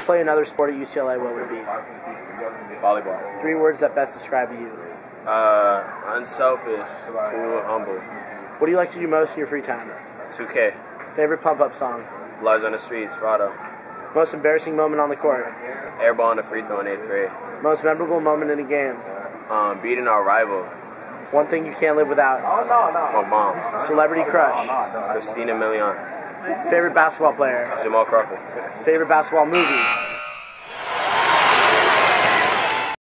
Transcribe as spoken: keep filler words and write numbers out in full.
play another sport at U C L A, what would it be? Volleyball. Three words that best describe you. Uh, unselfish, cool, humble. What do you like to do most in your free time? two K. Favorite pump-up song? Blood on the Streets, Frado. Most embarrassing moment on the court? Airball in the free throw in eighth grade. Most memorable moment in a game? Um, beating our rival. One thing you can't live without? My mom. Celebrity crush? Christina Milian. Favorite basketball player? Jamal Crawford. Favorite basketball movie?